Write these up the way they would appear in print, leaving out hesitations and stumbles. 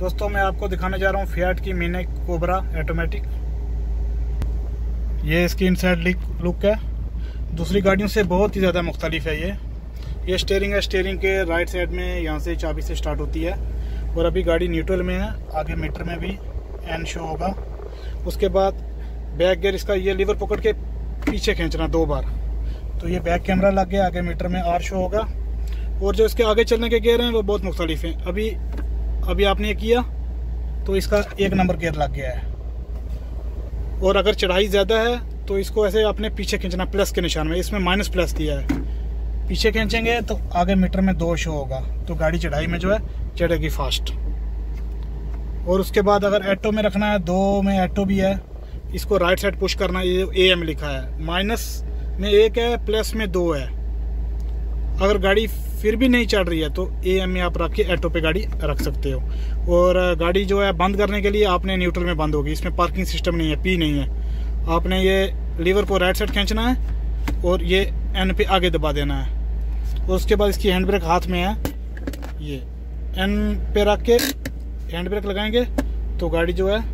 दोस्तों मैं आपको दिखाने जा रहा हूँ फिएट की मिनी कोबरा ऑटोमेटिक। ये इसकी इनसाइड लुक है, दूसरी गाड़ियों से बहुत ही ज़्यादा मुख्तलिफ है। ये स्टीयरिंग है, स्टीयरिंग के राइट साइड में यहाँ से चाबी से स्टार्ट होती है और अभी गाड़ी न्यूट्रल में है। आगे मीटर में भी एन शो होगा। उसके बाद बैक गियर, इसका ये लीवर पकड़ के पीछे खींचना 2 बार तो ये बैक कैमरा लग गया। आगे मीटर में आर शो होगा और जो इसके आगे चलने के गियर हैं वो बहुत मुख्तलिफ हैं। अभी आपने ये किया तो इसका 1 नंबर गियर लग गया है। और अगर चढ़ाई ज़्यादा है तो इसको ऐसे आपने पीछे खींचना प्लस के निशान में, इसमें माइनस प्लस दिया है। पीछे खींचेंगे तो आगे मीटर में 2 शो होगा तो गाड़ी चढ़ाई में जो है चढ़ेगी फास्ट। और उसके बाद अगर ऑटो में रखना है, 2 में ऑटो भी है, इसको राइट साइड पुश करना है। ये AM लिखा है, माइनस में 1 है, प्लस में 2 है। अगर गाड़ी फिर भी नहीं चढ़ रही है तो AM में आप रख के ऑटो पे गाड़ी रख सकते हो। और गाड़ी जो है बंद करने के लिए आपने न्यूट्रल में बंद होगी। इसमें पार्किंग सिस्टम नहीं है, P नहीं है। आपने ये लीवर को राइट साइड खींचना है और ये N पे आगे दबा देना है। और उसके बाद इसकी हैंड ब्रेक हाथ में है, ये N पे रख के हैंड ब्रेक लगाएंगे तो गाड़ी जो है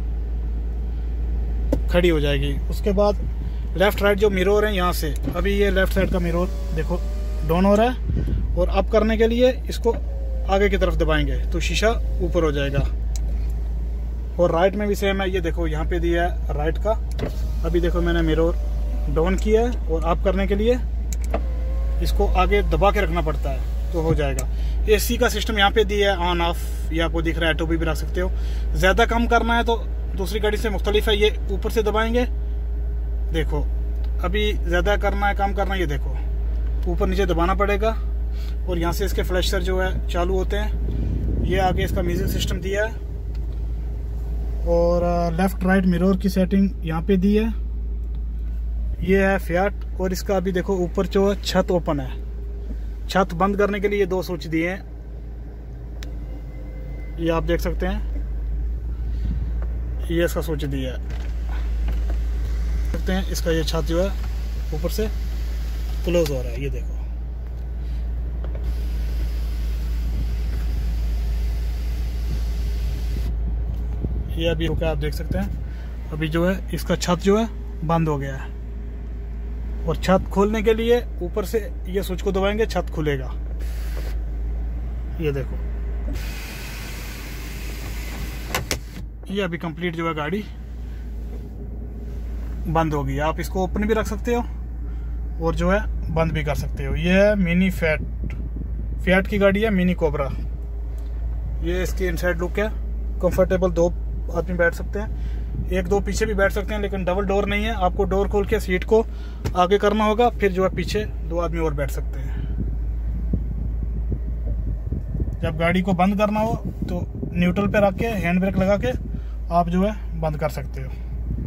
खड़ी हो जाएगी। उसके बाद लेफ्ट राइट जो मिरर है यहाँ से, अभी ये लेफ्ट साइड का मिरर देखो डाउन हो रहा है और अप करने के लिए इसको आगे की तरफ दबाएंगे तो शीशा ऊपर हो जाएगा। और राइट में भी सेम है, ये देखो यहाँ पे दिया है राइट का। अभी देखो मैंने मिरर डाउन किया है और अप करने के लिए इसको आगे दबा के रखना पड़ता है तो हो जाएगा। AC का सिस्टम यहाँ पे दिया है, ऑन ऑफ, ये आपको दिख रहा है। ऑटो भी रख सकते हो। ज़्यादा कम करना है तो दूसरी गाड़ी से मुख्तलिफ है, ये ऊपर से दबाएंगे। देखो अभी ज़्यादा करना है, कम करना है, ये देखो ऊपर नीचे दबाना पड़ेगा। और यहाँ से इसके फ्लैशर जो है चालू होते हैं। ये आगे इसका म्यूजिक सिस्टम दिया है और लेफ्ट राइट मिरर की सेटिंग यहाँ पे दी है। ये है फिएट। और इसका अभी देखो ऊपर जो है छत ओपन है। छत बंद करने के लिए 2 स्विच दिए हैं, ये आप देख सकते हैं। ये इसका स्विच दिया है, सकते हैं। इसका ये छत जो है ऊपर से क्लोज हो रहा है, ये देखो। ये अभी रुका, आप देख सकते हैं। अभी जो है इसका छत जो है बंद हो गया है और छत खोलने के लिए ऊपर से ये स्विच को दबाएंगे, छत खुलेगा। ये देखो, ये अभी कंप्लीट जो है गाड़ी बंद होगी। आप इसको ओपन भी रख सकते हो और जो है बंद भी कर सकते हो। ये है मिनी फिएट की गाड़ी है, मिनी कोबरा। ये इसकी इनसाइड लुक है। कंफर्टेबल 2 आदमी बैठ सकते हैं, 1-2 पीछे भी बैठ सकते हैं, लेकिन डबल डोर नहीं है। आपको डोर खोल के सीट को आगे करना होगा, फिर जो है पीछे 2 आदमी और बैठ सकते हैं। जब गाड़ी को बंद करना हो तो न्यूट्रल पे रख के हैंड ब्रेक लगा के आप जो है बंद कर सकते हो।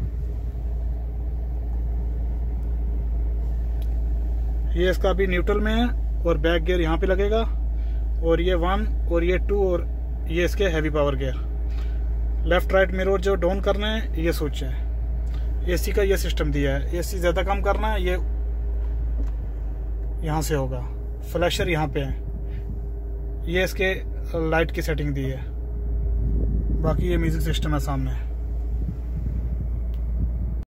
ये इसका अभी न्यूट्रल में है और बैक गियर यहाँ पे लगेगा। और ये 1 और ये 2 और ये इसके heavy power gear. Left right mirror जो डाउन करना है ये स्विच है। AC का ये सिस्टम दिया है। AC ज़्यादा कम करना है, ये यहाँ से होगा। फ्लैशर यहाँ पे है। ये इसके लाइट की सेटिंग दी है। बाकी ये म्यूजिक सिस्टम है सामने।